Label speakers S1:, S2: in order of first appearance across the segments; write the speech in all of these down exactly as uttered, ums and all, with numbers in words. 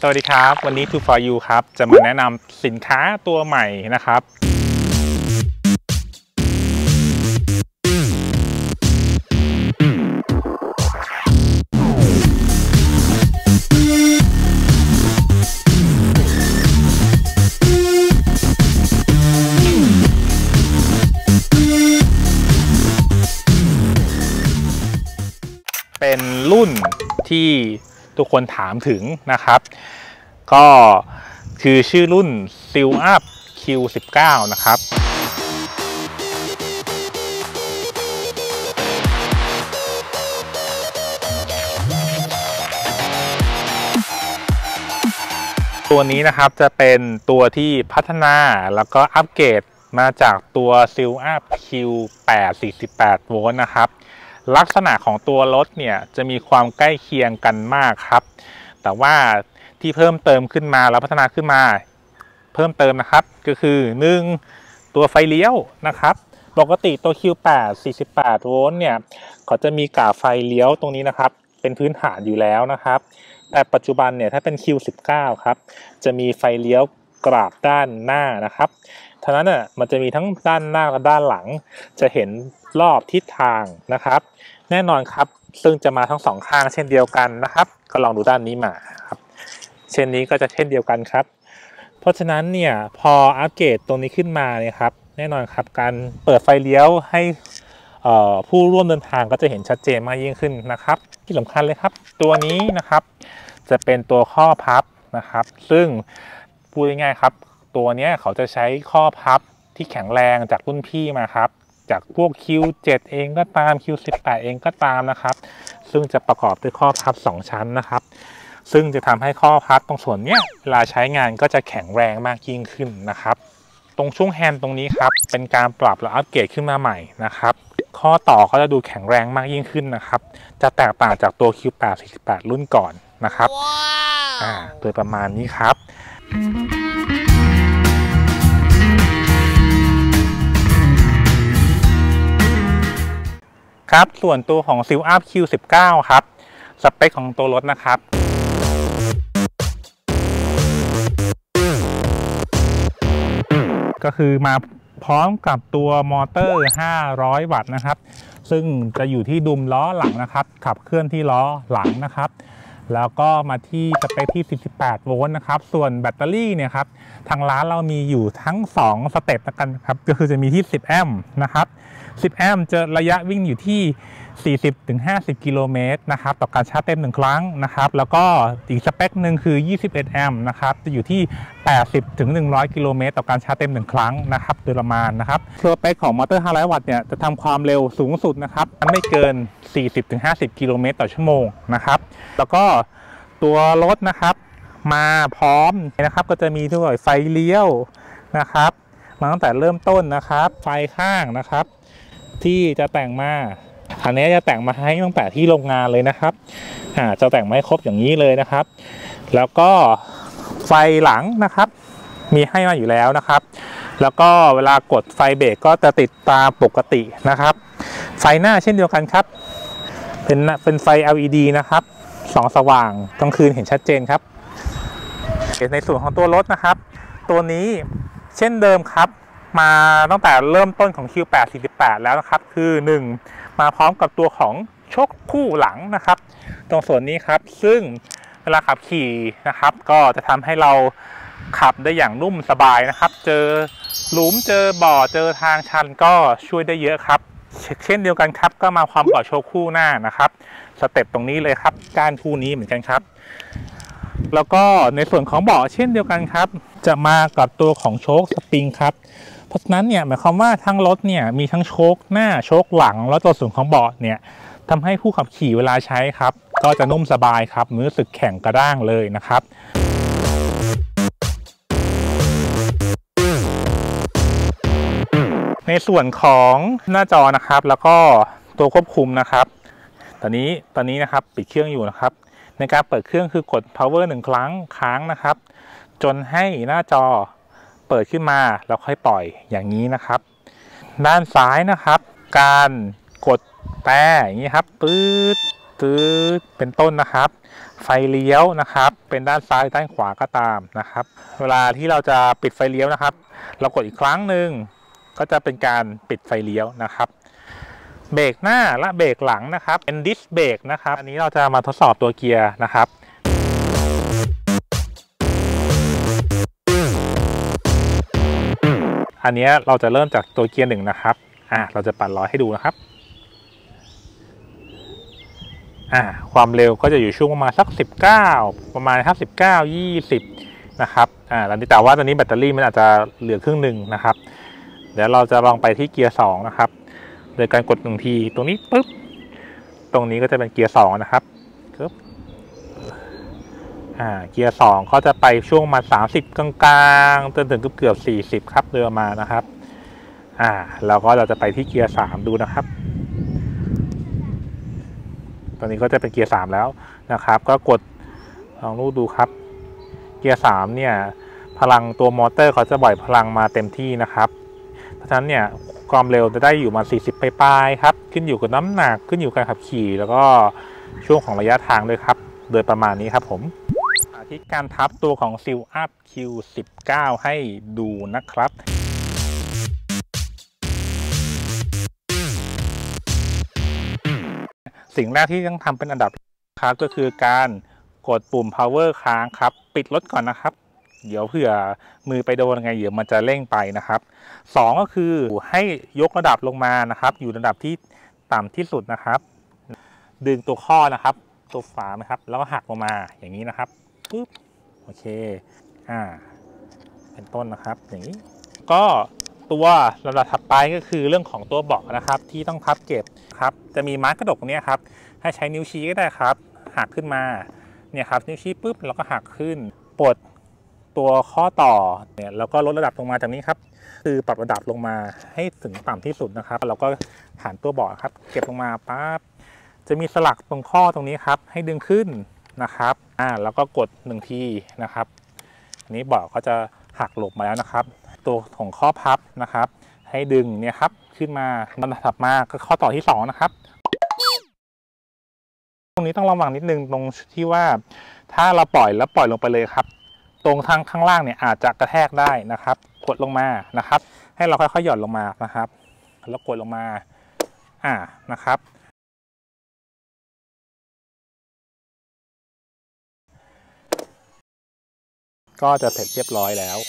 S1: สวัสดีครับวันนี้ ทู ฟอร์ ยู ครับจะมาแนะนำสินค้าตัวใหม่นะครับเป็นรุ่นที่ทุกคนถามถึงนะครับก็คือชื่อรุ่น ซีล อัพ คิว สิบเก้า นะครับตัวนี้นะครับจะเป็นตัวที่พัฒนาแล้วก็อัปเกรดมาจากตัว ซีล อัพ คิว แปด สี่สิบแปด โวลต์นะครับลักษณะของตัวรถเนี่ยจะมีความใกล้เคียงกันมากครับแต่ว่าที่เพิ่มเติมขึ้นมาแล้วพัฒนาขึ้นมาเพิ่มเติมนะครับก็คือหนึ่งตัวไฟเลี้ยวนะครับปกติตัว คิว แปด สี่สิบแปด โวลต์เนี่ยเขาจะมีกาบไฟเลี้ยวตรงนี้นะครับเป็นพื้นฐานอยู่แล้วนะครับแต่ปัจจุบันเนี่ยถ้าเป็น คิว สิบเก้า ครับจะมีไฟเลี้ยวกราบด้านหน้านะครับฉะนั้นน่ะมันจะมีทั้งด้านหน้าและด้านหลังจะเห็นรอบทิศทางนะครับแน่นอนครับซึ่งจะมาทั้งสองข้างเช่นเดียวกันนะครับก็ลองดูด้านนี้มาครับเช่นนี้ก็จะเช่นเดียวกันครับเพราะฉะนั้นเนี่ยพออัปเกรดตรงนี้ขึ้นมาเนี่ยครับแน่นอนครับการเปิดไฟเลี้ยวให้ผู้ร่วมเดินทางก็จะเห็นชัดเจนมากยิ่งขึ้นนะครับที่สำคัญเลยครับตัวนี้นะครับจะเป็นตัวข้อพับนะครับซึ่งพูดง่ายๆครับตัวนี้เขาจะใช้ข้อพับที่แข็งแรงจากรุ่นพี่มาครับจากพวก คิว เจ็ด เองก็ตาม คิว สิบแปด เองก็ตามนะครับซึ่งจะประกอบด้วยข้อพับสองชั้นนะครับซึ่งจะทำให้ข้อพับตรงส่วนนี้เวลาใช้งานก็จะแข็งแรงมากยิ่งขึ้นนะครับตรงช่วงแฮนด์ตรงนี้ครับเป็นการปรับและอัปเกรดขึ้นมาใหม่นะครับข้อต่อก็จะดูแข็งแรงมากยิ่งขึ้นนะครับจะแตกต่างจากตัว คิว แปด สี่สิบแปด รุ่นก่อนนะครับ wow. อ่าโดยประมาณนี้ครับครับส่วนตัวของ ซีล อัพ คิว สิบเก้า ครับสเปคของตัวรถนะครับก็คือมาพร้อมกับตัวมอเตอร์ห้าร้อยวัตต์นะครับซึ่งจะอยู่ที่ดุมล้อหลังนะครับขับเคลื่อนที่ล้อหลังนะครับแล้วก็มาที่สเปคที่สี่สิบแปดโวลต์นะครับส่วนแบตเตอรี่เนี่ยครับทางร้านเรามีอยู่ทั้งสองสเต็ปกันครับก็คือจะมีที่สิบแอมป์นะครับสิบแอมป์จะระยะวิ่งอยู่ที่ สี่สิบถึงห้าสิบ กิโลเมตรนะครับต่อการชาร์จเต็มหนึ่งครั้งนะครับแล้วก็อีกสเปคหนึ่งคือยี่สิบเอ็ดแอมป์นะครับจะอยู่ที่ แปดสิบถึงหนึ่งร้อย กิโลเมตรต่อการชาร์จเต็มหนึ่งครั้งนะครับโดยประมาณนะครับสเปคของมอเตอร์ห้าร้อยวัตต์เนี่ยจะทำความเร็วสูงสุดนะครับไม่เกิน สี่สิบถึงห้าสิบ กิโลเมตรต่อชั่วโมงนะครับแล้วก็ตัวรถนะครับมาพร้อมนะครับก็จะมีด้วยไฟเลี้ยวนะครับมาตั้งแต่เริ่มต้นนะครับไฟข้างนะครับที่จะแต่งมาอันนี้จะแต่งมาให้ตั้งแต่ที่โรงงานเลยนะครับอ่าจะแต่งมาให้ครบอย่างนี้เลยนะครับแล้วก็ไฟหลังนะครับมีให้มาอยู่แล้วนะครับแล้วก็เวลากดไฟเบรกก็จะติดตามปกตินะครับไฟหน้าเช่นเดียวกันครับเป็นเป็นไฟ แอล อี ดี นะครับสองสว่างกลางคืนเห็นชัดเจนครับในส่วนของตัวรถนะครับตัวนี้เช่นเดิมครับมาตั้งแต่เริ่มต้นของ คิว แปด สี่สิบแปด แล้วนะครับคือหนึ่งมาพร้อมกับตัวของโชคคู่หลังนะครับตรงส่วนนี้ครับซึ่งเวลาขับขี่นะครับก็จะทำให้เราขับได้อย่างนุ่มสบายนะครับเจอหลุมเจอบ่อเจอทางชันก็ช่วยได้เยอะครับเช่นเดียวกันครับก็มาพร้อมกับโชคคู่หน้านะครับสเต็ปตรงนี้เลยครับการคู่นี้เหมือนกันครับแล้วก็ในส่วนของเบาะเช่นเดียวกันครับจะมากับตัวของโชคสปริงครับเพราะฉะนั้นเนี่ยหมายความว่าทั้งรถเนี่ยมีทั้งโชคหน้าโชคหลังแล้วตัวส่วนของเบาะเนี่ยทำให้ผู้ขับขี่เวลาใช้ครับก็จะนุ่มสบายครับรู้สึกแข็งกระด้างเลยนะครับในส่วนของหน้าจอนะครับแล้วก็ตัวควบคุมนะครับตอนนี้ตอนนี้นะครับปิดเครื่องอยู่นะครับในการเปิดเครื่องคือกด power หนึ่งครั้งค้างนะครับจนให้หน้าจอเปิดขึ้นมาแล้วค่อยปล่อยอย่างนี้นะครับด้านซ้ายนะครับการกดแต่อย่างนี้ครับปื๊ดซื้อเป็นต้นนะครับไฟเลี้ยวนะครับเป็นด้านซ้ายด้านขวาก็ตามนะครับเวลาที่เราจะปิดไฟเลี้ยวนะครับเรากดอีกครั้งหนึ่งก็จะเป็นการปิดไฟเลี้ยวนะครับเบรกหน้าและเบรกหลังนะครับเป็นดิสเบรกนะครับอันนี้เราจะมาทดสอบตัวเกียร์นะครับอันนี้เราจะเริ่มจากตัวเกียร์หนึ่งนะครับอ่าเราจะปั่นร้อยให้ดูนะครับอ่าความเร็วก็จะอยู่ช่วงประมาณสักสิบเก้าประมาณสักสิบเก้า ยี่สิบนะครับอ่าตอนนี้แต่ว่าตอนนี้แบตเตอรี่มันอาจจะเหลือครึ่งหนึ่งนะครับเดี๋ยวเราจะลองไปที่เกียร์สองนะครับโดยการกดหนึ่งทีตรงนี้ปุ๊บตรงนี้ก็จะเป็นเกียร์สองนะครับครับอ่าเกียร์สองก็จะไปช่วงมาสามสิบกลางๆจนถึงเกือบสี่สิบครับเดินมานะครับอ่าแล้วก็เราจะไปที่เกียร์สามดูนะครับตอนนี้ก็จะเป็นเกียร์สามแล้วนะครับก็กดลองดูครับเกียร์สามเนี่ยพลังตัวมอเตอร์เขาจะปล่อยพลังมาเต็มที่นะครับเพราะฉะนั้นเนี่ยความเร็วจะได้อยู่มาสี่สิบปลายๆครับขึ้นอยู่กับน้ำหนักขึ้นอยู่กับการขับขี่แล้วก็ช่วงของระยะทางด้วยครับโดยประมาณนี้ครับผมที่การทับตัวของ ซีล อัพ คิว สิบเก้า ให้ดูนะครับสิ่งแรกที่ต้องทำเป็นอันดับครับก็คือการกดปุ่ม power ค้างครับปิดรถก่อนนะครับเดี๋ยวเผื่อมือไปโดนไงเดี๋ยวมันจะเร่งไปนะครับสองก็คือให้ยกระดับลงมานะครับอยู่ระดับที่ต่ำที่สุดนะครับดึงตัวข้อนะครับตัวฝานะครับแล้วก็หักลงมาอย่างนี้นะครับปึ๊บโอเคอ่าเป็นต้นนะครับอย่างนี้ก็ตัวระดับถัดไปก็คือเรื่องของตัวเบาะนะครับที่ต้องพับเก็บครับจะมีมาร์กกระดกตรงนี้ครับให้ใช้นิ้วชี้ก็ได้ครับหักขึ้นมาเนี่ยครับนิ้วชี้ปุ๊บแล้วก็หักขึ้นปลดตัวข้อต่อเนี่ยแล้วก็ลดระดับลงมาจากนี้ครับคือปรับระดับลงมาให้ถึงต่ำที่สุดนะครับเราก็หันตัวเบาะครับเก็บลงมาปั๊บจะมีสลักตรงข้อตรงนี้ครับให้ดึงขึ้นนะครับอ่าแล้วก็กดหนึ่งทีนะครับอันนี้เบาะก็จะหักหลบมาแล้วนะครับตัวของข้อพับนะครับให้ดึงเนี่ยครับขึ้นมาลำดับถัดมาก็ข้อต่อที่สองนะครับตรงนี้ต้องระวังนิดนึงตรงที่ว่าถ้าเราปล่อยแล้วปล่อยลงไปเลยครับตรงทางข้างล่างเนี่ยอาจจะกระแทกได้นะครับกดลงมานะครับให้เราค่อยๆหย่อนลงมานะครับแล้วกดลงมาอ่านะครับก็จะเสร็จเรียบร้อยแล้ว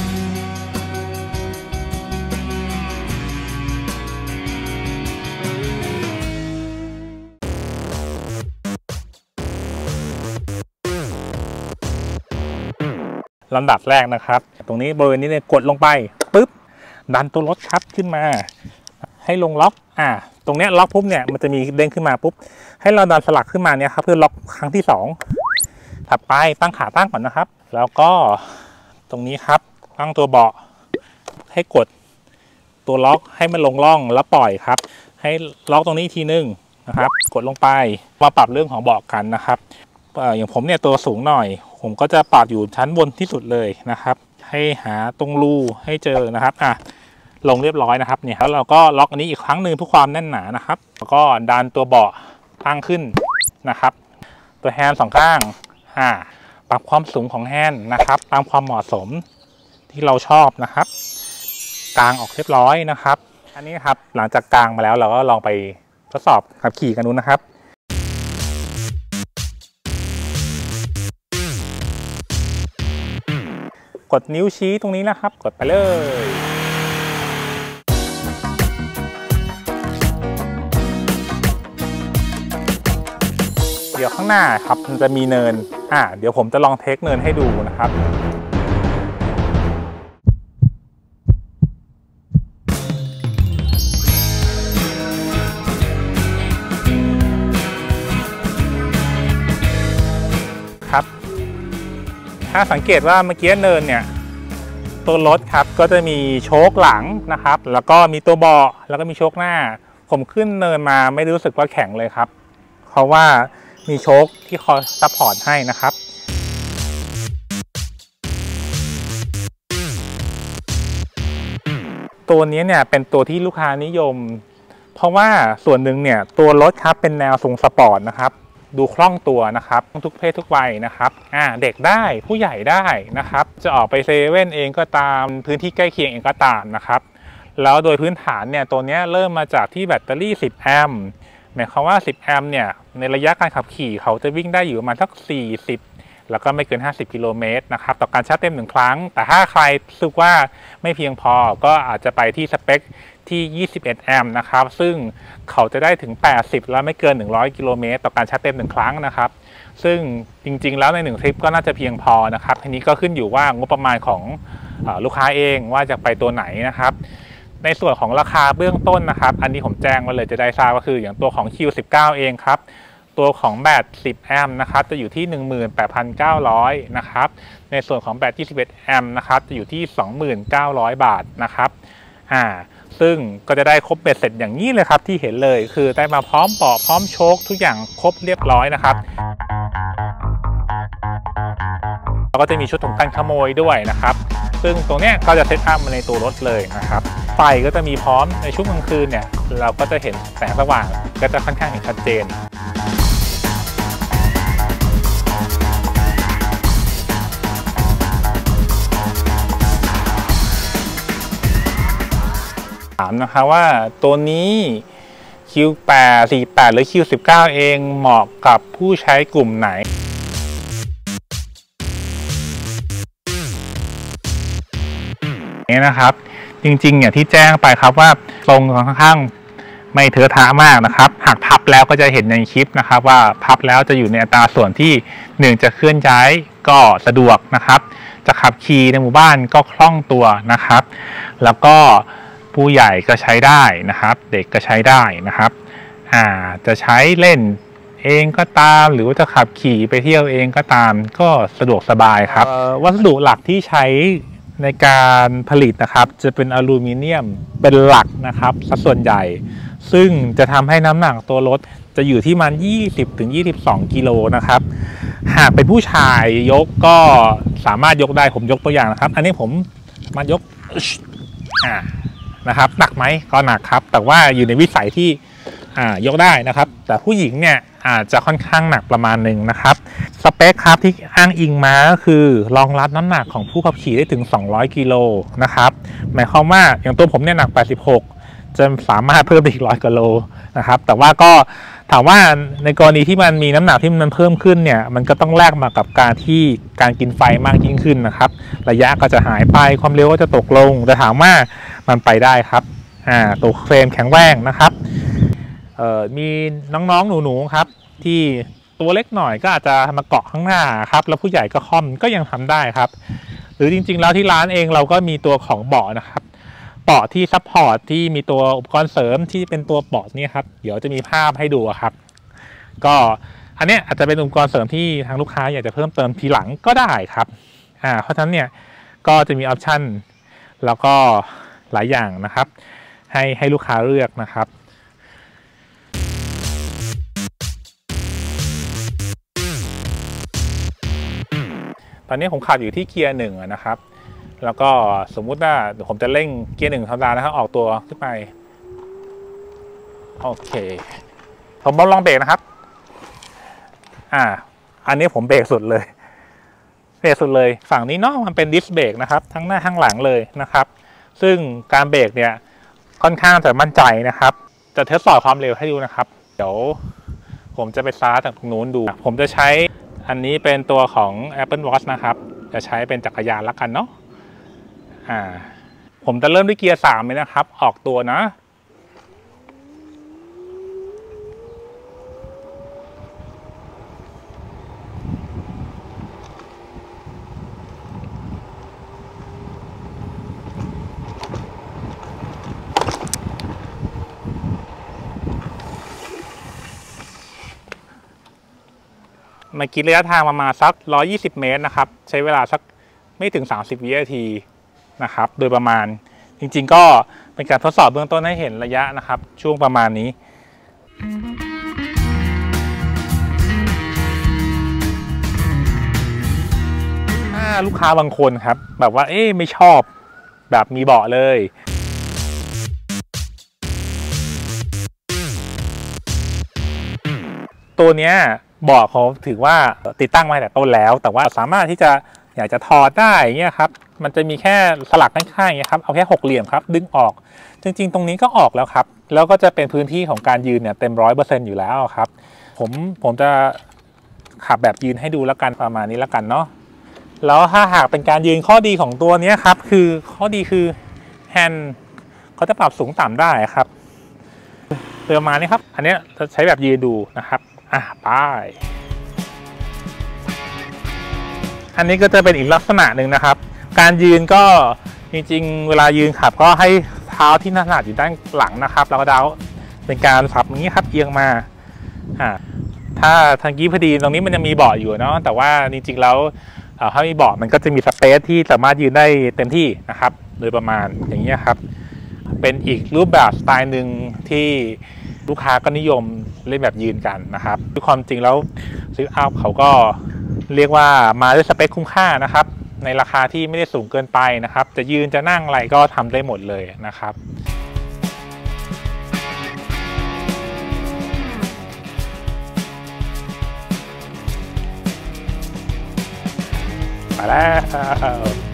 S1: ลำดับแรกนะครับตรงนี้บริเวณนี้เนี่ยกดลงไปปุ๊บดันตัวรถครับขึ้นมาให้ลงล็อกอ่าตรงนี้ล็อกปุ๊บเนี่ยมันจะมีเด้งขึ้นมาปุ๊บให้เราดันสลักขึ้นมาเนี่ยครับเพื่อล็อกครั้งที่สองถัดไปตั้งขาตั้งก่อนนะครับแล้วก็ตรงนี้ครับตั้งตัวเบาะให้กดตัวล็อกให้มันลงร่องแล้วปล่อยครับให้ล็อกตรงนี้ทีนึงนะครับกดลงไปมาปรับเรื่องของเบาะกันนะครับอย่างผมเนี่ยตัวสูงหน่อยผมก็จะปรับอยู่ชั้นบนที่สุดเลยนะครับให้หาตรงรูให้เจอนะครับอ่ะลงเรียบร้อยนะครับเนี่ยแล้วเราก็ล็อกอันนี้อีกครั้งหนึ่งเพื่อความแน่นหนานะครับแล้วก็ดันตัวเบาะตั้งขึ้นนะครับตัวแฮนด์สองข้างอ่าปรับความสูงของแฮนด์นะครับตามความเหมาะสมที่เราชอบนะครับกางออกเรียบร้อยนะครับอันนี้ครับหลังจากกางมาแล้วเราก็ลองไปทดสอบขับขี่กันดูนะครับกดนิ้วชี้ตรงนี้นะครับกดไปเลยเดี๋ยวข้างหน้าครับมันจะมีเนินอ่าเดี๋ยวผมจะลองเทคเนินให้ดูนะครับครับถ้าสังเกตว่าเมื่อกี้เนินเนี่ยตัวรถครับก็จะมีโชคหลังนะครับแล้วก็มีตัวเบาะแล้วก็มีโชคหน้าผมขึ้นเนินมาไม่รู้สึกว่าแข็งเลยครับเพราะว่ามีโชคที่คอยซัพพอร์ตให้นะครับตัวนี้เนี่ยเป็นตัวที่ลูกค้านิยมเพราะว่าส่วนหนึ่งเนี่ยตัวรถครับเป็นแนวทรงสปอร์ตนะครับดูคล่องตัวนะครับทุกเพศทุกวัยนะครับอ่าเด็กได้ผู้ใหญ่ได้นะครับจะออกไปเซเว่นเองก็ตามพื้นที่ใกล้เคียงเองก็ตามนะครับแล้วโดยพื้นฐานเนี่ยตัวนี้เริ่มมาจากที่แบตเตอรี่สิบแอมป์หมายความว่าสิบแอมป์เนี่ยในระยะการขับขี่เขาจะวิ่งได้อยู่ประมาณสักสี่สิบแล้วก็ไม่เกินห้าสิบกิโลเมตรนะครับต่อการชาร์จเต็มหนึ่งครั้งแต่ถ้าใครรู้สึกว่าไม่เพียงพอก็อาจจะไปที่สเปคที่ยี่สิบเอ็ดแอมป์นะครับซึ่งเขาจะได้ถึงแปดสิบแล้วไม่เกินหนึ่งร้อยกิโลเมตรต่อการชาร์จเต็มหนึ่งครั้งนะครับซึ่งจริงๆแล้วในหนึ่งทริปก็น่าจะเพียงพอนะครับทีนี้ก็ขึ้นอยู่ว่างบประมาณของลูกค้าเองว่าจะไปตัวไหนนะครับในส่วนของราคาเบื้องต้นนะครับอันนี้ผมแจ้งมาเลยจะได้ทราบก็คืออย่างตัวของ คิว สิบเก้า เองครับตัวของแบตสิบแอมป์นะครับจะอยู่ที่ หนึ่งหมื่นแปดพันเก้าร้อย นะครับในส่วนของแบตยี่สิบเอ็ดแอมป์นะครับจะอยู่ที่ สองหมื่นเก้าร้อย บาทนะครับอ่าซึ่งก็จะได้ครบเบ็ดเสร็จอย่างนี้เลยครับที่เห็นเลยคือได้มาพร้อมเบาะพร้อมโชคทุกอย่างครบเรียบร้อยนะครับแล้วก็จะมีชุดของกันขโมยด้วยนะครับซึ่งตรงนี้ก็จะเซตอัพมาในตัวรถเลยนะครับไฟก็จะมีพร้อมในช่วงกลางคืนเนี่ยเราก็จะเห็นแสงสว่างก็จะค่อนข้างเห็นชัดเจนถามนะคะว่าตัวนี้ คิว แปด สี่สิบแปด หรือ คิว สิบเก้า เองเหมาะกับผู้ใช้กลุ่มไหนนี่นะครับจริงๆอย่างที่แจ้งไปครับว่าทรงค่อนข้างไม่เถอะทะมากนะครับหากพับแล้วก็จะเห็นในคลิปนะครับว่าพับแล้วจะอยู่ในอัตราส่วนที่หนึ่งจะเคลื่อนย้ายก็สะดวกนะครับจะขับขี่ในหมู่บ้านก็คล่องตัวนะครับแล้วก็ผู้ใหญ่ก็ใช้ได้นะครับเด็กก็ใช้ได้นะครับอ่าจะใช้เล่นเองก็ตามหรือว่าจะขับขี่ไปเที่ยวเองก็ตามก็สะดวกสบายครับวัสดุหลักที่ใช้ในการผลิตนะครับจะเป็นอลูมิเนียมเป็นหลักนะครับสัดส่วนใหญ่ซึ่งจะทำให้น้ำหนักตัวรถจะอยู่ที่มัน ยี่สิบถึงยี่สิบสอง กิโลนะครับหากเป็นผู้ชายยกก็สามารถยกได้ผมยกตัวอย่างนะครับอันนี้ผมมายกอ่านะครับหนักไหมก็หนักครับแต่ว่าอยู่ในวิสัยที่อ่ายกได้นะครับแต่ผู้หญิงเนี่ยอาจจะค่อนข้างหนักประมาณหนึ่งนะครับสเปคครับที่อ้างอิงมาก็คือรองรับน้ำหนักของผู้ขับขี่ได้ถึงสองร้อยกิโลนะครับหมายความว่าอย่างตัวผมเนี่ยหนักแปดสิบหกจะสามารถเพิ่มอีกร้อยกิโลนะครับแต่ว่าก็ถามว่าในกรณีที่มันมีน้ำหนักที่มันเพิ่มขึ้นเนี่ยมันก็ต้องแลกมากับการที่การกินไฟมากยิ่งขึ้นนะครับระยะก็จะหายไปความเร็วก็จะตกลงแต่ถามว่ามันไปได้ครับอ่าตัวเฟรมแข็งแรงนะครับเอ่อมีน้องๆหนูๆครับที่ตัวเล็กหน่อยก็อาจจะมาเกาะข้างหน้าครับแล้วผู้ใหญ่ก็ค่อมก็ยังทำได้ครับหรือจริงๆแล้วที่ร้านเองเราก็มีตัวของเบาะนะครับเบาะที่ซัพพอร์ตที่มีตัวอุปกรณ์เสริมที่เป็นตัวเบาะนี่ครับเดี๋ยวจะมีภาพให้ดูครับก็อันนี้อาจจะเป็นอุปกรณ์เสริมที่ทางลูกค้าอยากจะเพิ่มเติมทีหลังก็ได้ครับอ่าเพราะฉะนั้นเนี่ยก็จะมีออปชั่นแล้วก็หลายอย่างนะครับให้ให้ลูกค้าเลือกนะครับตอนนี้ผมขับอยู่ที่เกียร์หนึ่งนะครับแล้วก็สมมุติว่าผมจะเร่งเกียร์หนึ่งธรรมดานะครับออกตัวขึ้นไปโอเคผมลองเบรกนะครับอ่าอันนี้ผมเบรกสุดเลยเบรกสุดเลยฝั่งนี้เนาะมันเป็นดิสเบรกนะครับทั้งหน้าทั้งหลังเลยนะครับซึ่งการเบรกเนี่ยค่อนข้างจะมั่นใจนะครับจะทดสอบความเร็วให้ดูนะครับเดี๋ยวผมจะไปซาร์จากตรงนู้นดูผมจะใช้อันนี้เป็นตัวของ Apple Watch นะครับจะใช้เป็นจักรยานละกันเนาะอ่าผมจะเริ่มด้วยเกียร์สามเลยนะครับออกตัวนะเมื่อกี้ระยะทางประมาณสักหนึ่งร้อยยี่สิบเมตรนะครับใช้เวลาสักไม่ถึงสามสิบวินาทีนะครับโดยประมาณจริงๆก็เป็นการทดสอบเบื้องต้นให้เห็นระยะนะครับช่วงประมาณนี้ถ้าลูกค้าบางคนครับแบบว่าเอ๊ะไม่ชอบแบบมีเบาะเลยตัวเนี้ยเบาะเขาถือว่าติดตั้งมาแต่ต้นแล้วแต่ว่าสามารถที่จะอยากจะถอดได้เงี้ยครับมันจะมีแค่สลักข้างๆอย่างเงี้ยครับเอาแค่หกเหลี่ยมครับดึงออกจริงๆตรงนี้ก็ออกแล้วครับแล้วก็จะเป็นพื้นที่ของการยืนเนี่ยเต็มร้อยเปอร์เซ็นต์อยู่แล้วครับผมผมจะขับแบบยืนให้ดูแล้วกันประมาณนี้แล้วกันเนาะแล้วถ้าหากเป็นการยืนข้อดีของตัวนี้ครับคือข้อดีคือแฮนด์เขาจะปรับสูงต่ำได้ครับประมาณนี้ครับอันนี้จะใช้แบบยืนดูนะครับอ่ะไปอันนี้ก็จะเป็นอีกลักษณะหนึ่งนะครับการยืนก็จริงๆเวลายืนขับก็ให้เท้าที่ถนัดอยู่ด้านหลังนะครับแล้วก็เท้าเป็นการสับอย่างนี้ครับเอียงมาอ่าถ้าทางกี้พอดีตรงนี้มันจะมีเบาะอยู่เนาะแต่ว่าจริงๆแล้วถ้ามีเบาะมันก็จะมีสเปซที่สามารถยืนได้เต็มที่นะครับโดยประมาณอย่างนี้ครับเป็นอีกรูปแบบสไตล์หนึ่งที่ลูกค้าก็นิยมเล่นแบบยืนกันนะครับด้วยความจริงแล้วซิกอัพเขาก็เรียกว่ามาด้วยสเปคคุ้มค่านะครับในราคาที่ไม่ได้สูงเกินไปนะครับจะยืนจะนั่งอะไรก็ทำได้หมดเลยนะครับไปแล้ว